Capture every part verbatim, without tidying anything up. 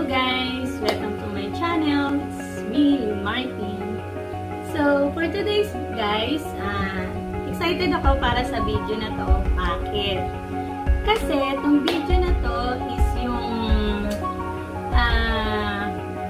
guys! Welcome to my channel. It's me, Martin. So, for today's guys, uh, excited ako para sa video na to. Bakit? Kasi, itong video na to is yung uh,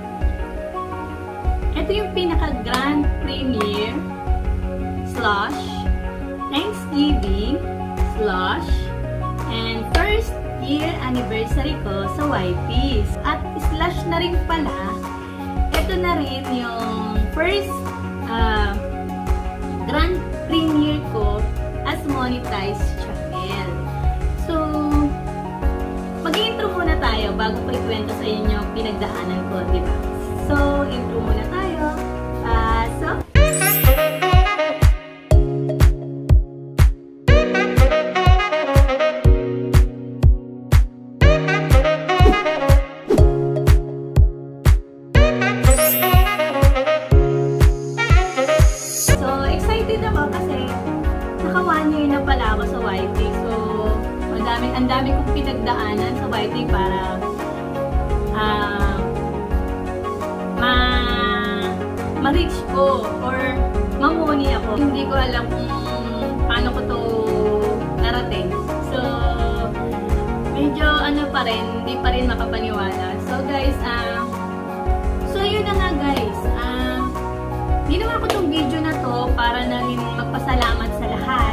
ito yung pinaka-grand premiere slash Thanksgiving slash and first year anniversary ko sa Y P. At slash na rin pala, ito na rin yung first uh, grand premiere ko as monetized channel. So, mag-intro muna tayo bago ko ikwento sa inyo pinagdaanan ko, diba? So, intro muna tayo. Pasok! Ang dami kong pinagdaanan sa Y T para uh, ma ma-reach ko or mamuni ako. Hindi ko alam kung paano ko to narating. So, medyo ano pa rin, hindi pa rin makapaniwala. So guys, uh, so yun na nga guys. Uh, ginawa ko tong video na to para na rin magpasalamat sa lahat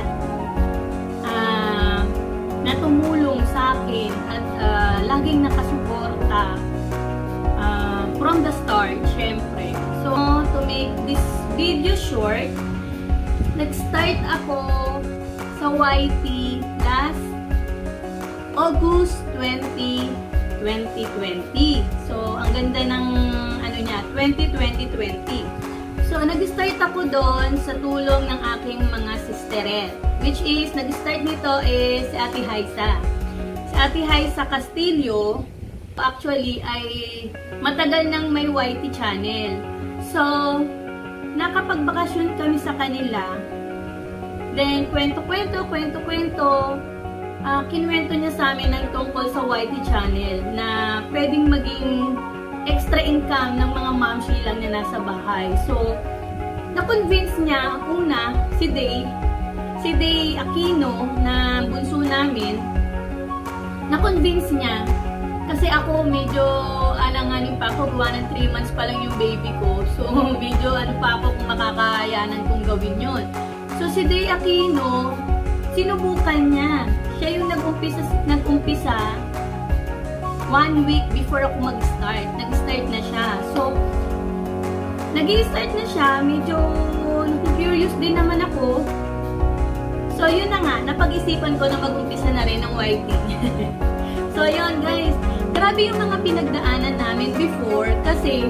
na tumulong sa akin at uh, laging nakasuporta uh, from the start, syempre. So, to make this video short, nag-start ako sa Y T last August twentieth, twenty twenty. So, ang ganda ng ano niya, twenty twenty twenty. So, nag-start ako doon sa tulong ng aking mga sisteret. Which is, nag-start nito is si Ate Haisa. Si Ate Haisa Castillo, actually, ay matagal nang may Y T channel. So, nakapagbakasyon kami sa kanila. Then, kwento-kwento, kwento-kwento, uh, kinwento niya sa amin ng tungkol sa Y T channel na pwedeng maging extra income ng mga mamshi lang na nasa bahay. So, na-convince niya, una, si Day, si Day Aquino na bunso namin, na-convince niya kasi ako medyo alanganin pa ako, gawa ng three months pa lang yung baby ko. So, medyo ano pa ako kung makakayanan kong gawin yun. So, si Day Aquino, sinubukan niya. Siya yung nag-umpisa, nag-umpisa one week before ako mag-start. Nag-start na siya. So, nag-i-start na siya. Medyo curious din naman ako. So, yun na nga. Napag-isipan ko na mag-umpisa na rin ng Y T. So, yun guys. Grabe yung mga pinagdaanan namin before. Kasi,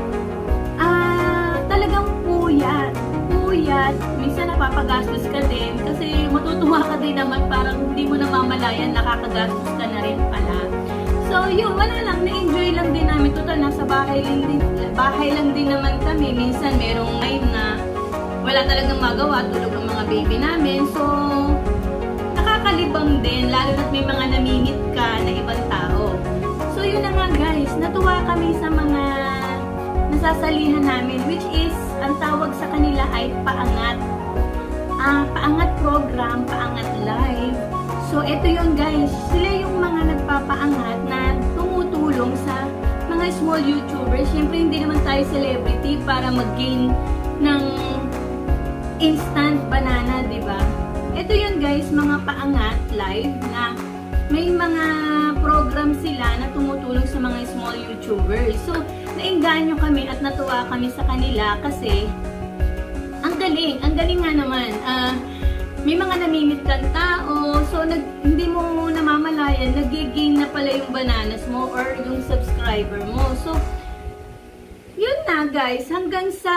ah, talagang puyat. Puyat. Minsan napapagastos ka din. Kasi matutuwa ka din naman. Parang hindi mo namamalayan. Nakakagastos ka na rin pala. So, yun, wala lang, na-enjoy lang din namin. Total, nasa bahay lang din, bahay lang din naman kami. Minsan, merong time na wala talagang magawa, tulog ang mga baby namin. So, nakakalibang din, lalo na't may mga namimit ka na ibang tao. So, yun na nga guys, natuwa kami sa mga nasasalihan namin, which is, ang tawag sa kanila ay paangat. Uh, paangat program, paangat live. So, ito yun guys, sila yung mga nagpapaangat na tumutulong sa mga small YouTubers. Siyempre, hindi naman tayo celebrity para mag-gain ng instant banana, diba? Ito yun guys, mga paangat live na may mga program sila na tumutulong sa mga small YouTubers. So, nainganyo kami at natuwa kami sa kanila kasi ang galing, ang galing nga naman. Uh, may mga namimit kang tao, so nag, hindi mo namamalayan, nag-gain na pala yung bananas mo or yung subscriber mo. So, yun na guys, hanggang sa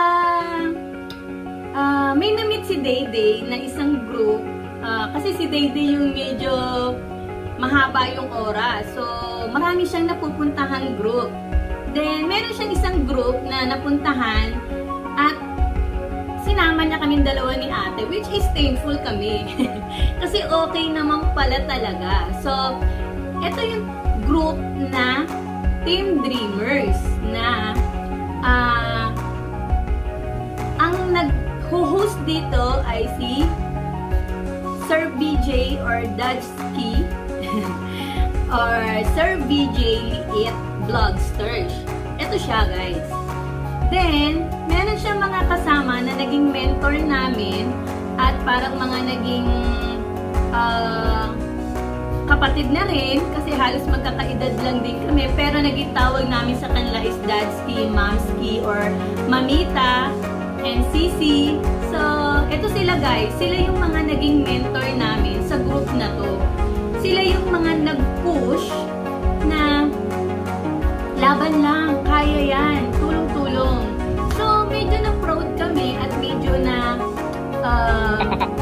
uh, may namit si Dayday na isang group, uh, kasi si Dayday yung medyo mahaba yung oras. So, marami siyang napupuntahan group. Then, meron siyang isang group na napuntahan at sinama niya kaming dalawa ni ate, which is thankful kami. Kasi okay naman pala talaga. So, ito yung group na Team Dreamers na uh, ang nag-host dito ay si Sir B J or Dajski or Sir B J Liit Vlogsters. Ito siya, guys. Then, meron siya mga kasama na naging mentor namin at parang mga naging uh, kapatid na rin kasi halos magkakaedad lang din kami, pero naging tawag namin sa kanila is Dadski, Momski, or Mamita and Sisi. So, ito sila, guys. Sila yung mga naging mentor namin sa group na to. Sila yung mga nag-push na laban lang, kaya yan, tulong-tulong. So, medyo na-proud kami at medyo na uh,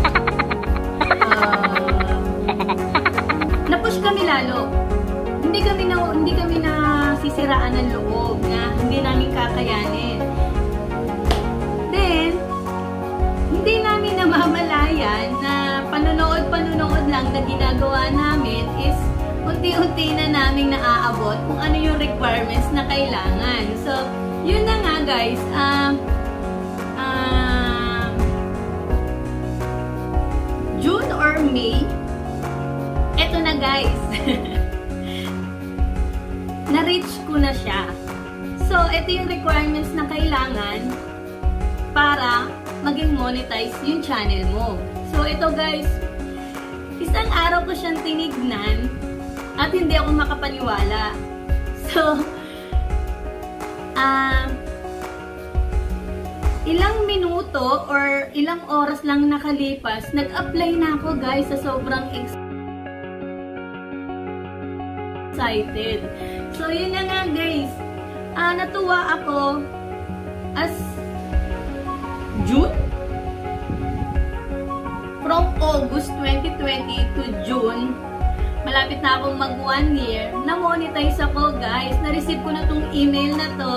uh, na-push kami lalo. Hindi kami na hindi kami na sisiraan ng loob na hindi namin kakayanin. Then, hindi namin namamalayan na panonood-panonood lang na ginagawa namin is unti-unti na namin naaabot kung ano yung requirements na kailangan. So, yun na nga, guys. Um, uh, June or May, eto na, guys. Na-reach ko na siya. So, ito yung requirements na kailangan para maging monetize yung channel mo. So, ito, guys. Isang araw ko siyang tinignan at hindi ako makapaniwala. So, ah, uh, ilang minuto or ilang oras lang nakalipas, nag-apply na ako, guys, sa sobrang excited. So, yun na nga, guys. Uh, natuwa ako as June? From August twenty twenty to June, malapit na akong mag one year, na-monetize ako, guys. Na-receive ko na tong email na to.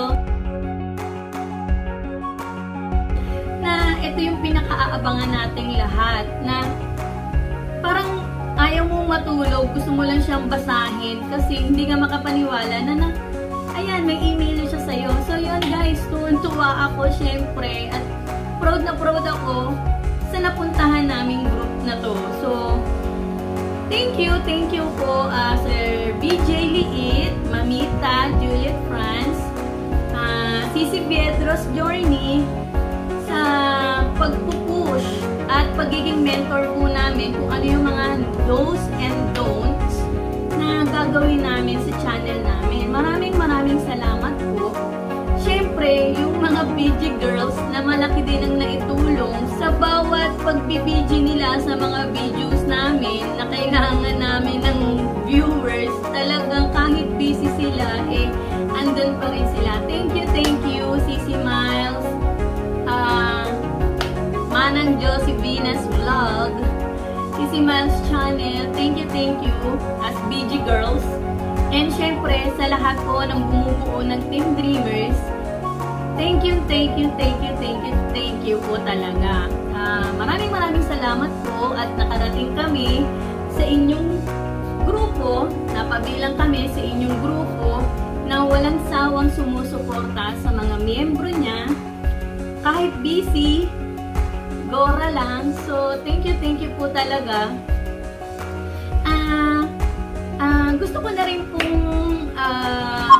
Na ito yung pinaka-aabangan nating lahat. Na parang ayaw mong matulog, gusto mo lang siyang basahin kasi hindi ka makapaniwala na na, ayan, may email na siya sa'yo. So yun, guys, tuwan-tuwa ako, syempre, at proud na proud ako sa napuntahan naming group na to. So, thank you, thank you po uh, Sir B J Liit, Mamita, Juliet France, uh, Sisi Piedros Journey sa pagpupush at pagiging mentor po namin kung ano yung mga do's and don'ts na gagawin namin sa channel namin. Maraming maraming salamat po. Siyempre, yung mga B G girls na malaki din ang naitulong sa bawat pag-B G nila sa mga videos namin na kailangan namin ng viewers, talagang kahit busy sila, eh, andun pa rin sila. Thank you, thank you, Sisi Miles, uh, Manang Josephinas Vlog, Sisi Miles Channel, thank you, thank you, as B G girls. And syempre, sa lahat po ng bumubuo ng Team Dreamers, thank you, thank you, thank you, thank you, thank you po talaga. Uh, maraming maraming salamat po at nakarating kami sa inyong grupo, napabilang kami sa inyong grupo na walang sawang sumusuporta sa mga miyembro niya. Kahit busy, gora lang. So, thank you, thank you po talaga. Ah, uh, uh, gusto ko na rin pong uh,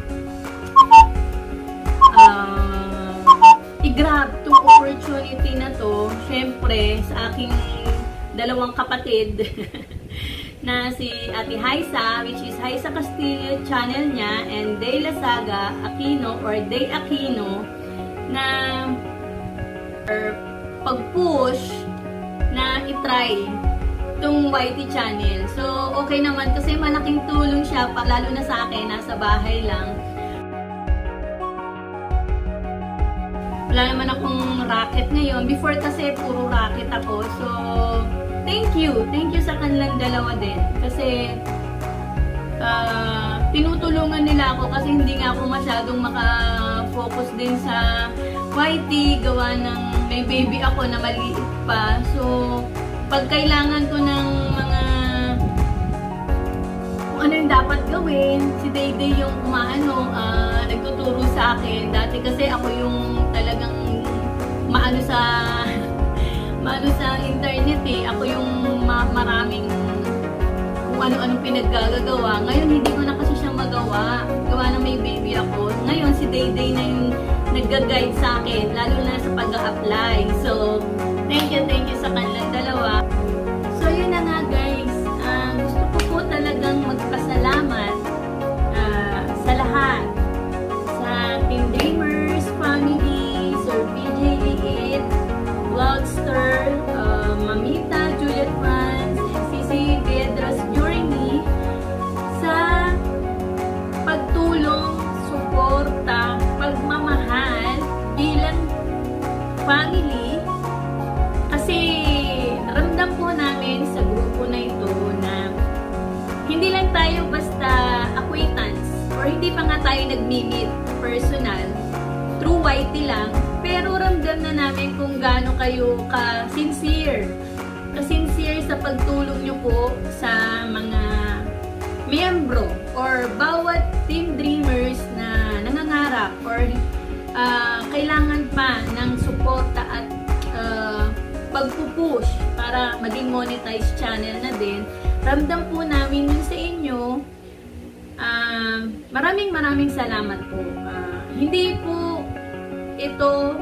uh, i-grab itong opportunity na to, syempre, sa aking dalawang kapatid na si Ate Haisa, which is Haisa Castillo channel niya, and Day Lasaga Aquino or Day Aquino, na pag-push na itry itong Y T channel. So, okay naman kasi malaking tulong siya, lalo na sa akin, nasa bahay lang. Wala naman akong racket ngayon. Before kasi puro racket ako. So, thank you. Thank you sa kanilang dalawa din. Kasi, uh, tinutulungan nila ako kasi hindi nga ako masyadong maka-focus din sa Y T. Gawa ng may baby ako na maliit pa. So, pag kailangan ko ng mga kung ano yung dapat gawin. Si Dayday yung umaano, uh, nagtuturo sa akin. Dati kasi ako yung talagang maano sa maano sa internet eh. Ako yung ma maraming kung ano-anong pinaggagawa. Ngayon hindi ko na kasi siya magawa. Gawa na may baby ako. Ngayon si Dayday na yung nagga-guide sa akin, lalo na sa pag-a-apply. So, thank you, thank you sa kanilang dalawa. So, yun na nga guys. Uh, gusto ko po talagang magpasalamat uh, sa lahat. Sa Team Dreamers, family, Sir B J eight, Vlogster, uh, Mamita, Juliet Franz, and C C Piedras during me sa pagtulong, suporta, pagmamahal bilang family. Kasi ramdam po namin sa grupo na ito na hindi lang tayo basta acquaintance or hindi pa nga tayo nag-meet personal through Y T lang, pero ramdam na namin kung gaano kayo ka-sincere ka-sincere sa pagtulong nyo po sa mga miyembro or bawat Team Dreamers na nangangarap or uh, kailangan pa ng suporta at uh, pagpupush para maging monetized channel na din. Ramdam po namin yun sa inyo. Uh, maraming maraming salamat po. Uh, hindi po ito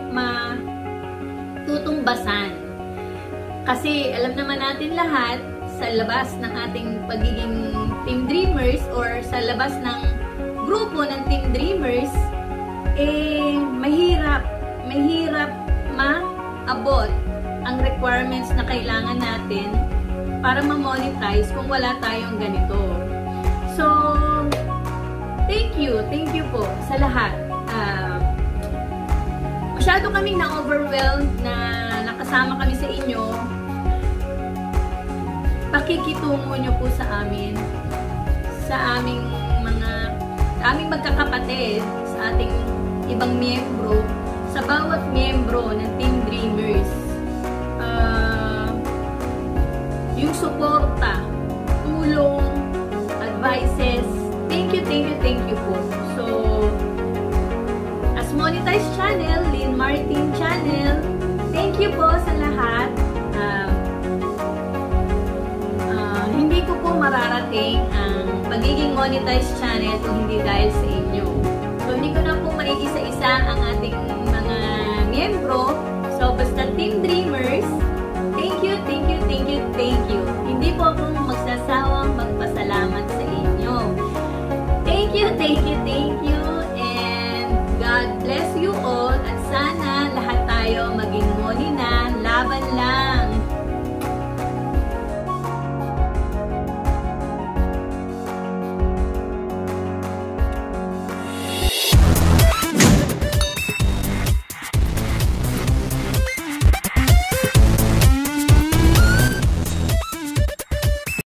matutumbasan. Kasi alam naman natin lahat sa labas ng ating pagiging Team Dreamers or sa labas ng grupo ng Team Dreamers, eh, mahirap, mahirap ma-abot ang requirements na kailangan natin para ma-monetize kung wala tayong ganito. So, thank you, thank you po sa lahat. Uh, masyado kaming na-overwhelmed na nakasama kami sa inyo. Pakikitungo nyo po sa amin, sa aming mga, sa aming magkakapatid, sa ating ibang miyembro, sa bawat miyembro ng Team Dreamers. Uh, yung suporta, tulong, advices, thank you, thank you, thank you po. So, as monetized channel, Lynn Martin channel, thank you po sa lahat. Uh, uh, hindi ko po mararating ang pagiging monetized channel kung hindi dahil sa inyo. So, hindi ko na po maiisa-isa ang ating mga miyembro. So, basta Team Dreamers, thank you, thank you, thank you, thank you.